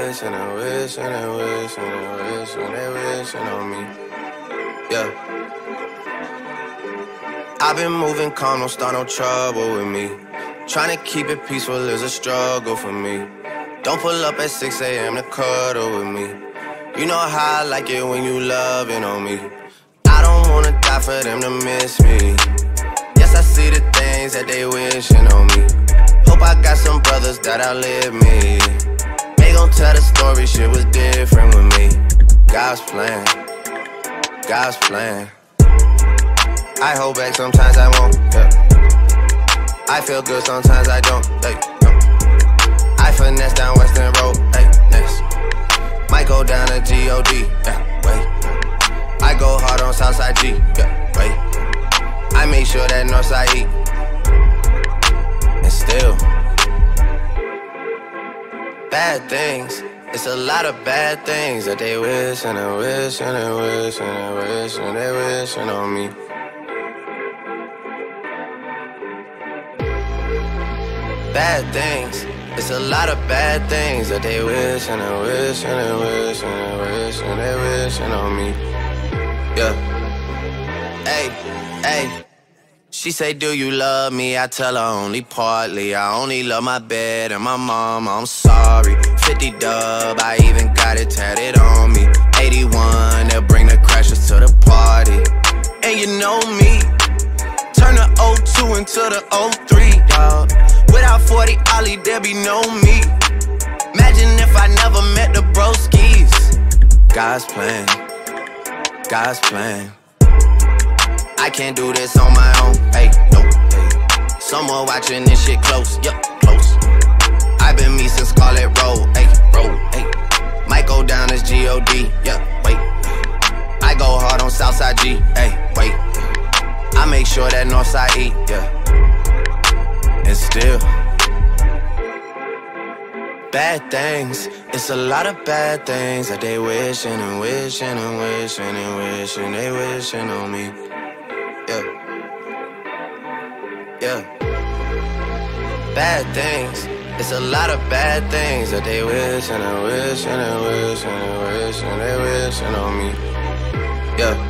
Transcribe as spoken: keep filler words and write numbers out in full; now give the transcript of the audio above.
wish and they wish and they wish and they wish and they wishing on me. Yeah. I've been moving calm, don't start no trouble with me. Trying to keep it peaceful is a struggle for me. Don't pull up at six A M to cuddle with me. You know how I like it when you loving on me. I don't wanna die for them to miss me. Yes, I see the things that they wishing on me. Hope I got some brothers that outlive me. They gon' tell the story, shit was different with me. God's plan, God's plan. I hold back, sometimes I won't, yeah. I feel good, sometimes I don't, hey, no. I finesse down Western Road, hey, next. Might go down to G O D, yeah, wait. I go hard on Southside G, yeah, wait. I make sure that Northside eat. And still, bad things. It's a lot of bad things that they wish and they wish and they wish and they wish and they wishing on me. Bad things. It's a lot of bad things that they wish and they wish and they wish and they wish and they wishing on me. Yeah. Hey, hey. She say, do you love me? I tell her only partly. I only love my bed and my mom, I'm sorry. fifty dub, I even got it tatted on me. eighty-one, they'll bring the crashers to the party. And you know me, turn the oh two into the oh three, dawg. Without forty Ollie, there be no me. Imagine if I never met the broskies. God's plan, God's plan. I can't do this on my own, hey, no, hey. Someone watching this shit close, yup, close. I've been me since Scarlet Road, hey, road, hey. Might go down as G O D, yeah, wait. I go hard on Southside G, hey, wait. I make sure that Northside eat, yeah. And still, bad things. It's a lot of bad things that they wishing and wishing and wishing and wishing they wishing on me. Yeah, yeah. Bad things. It's a lot of bad things that they wish and they wish and they wish and they wish and they wishing on me. Yeah.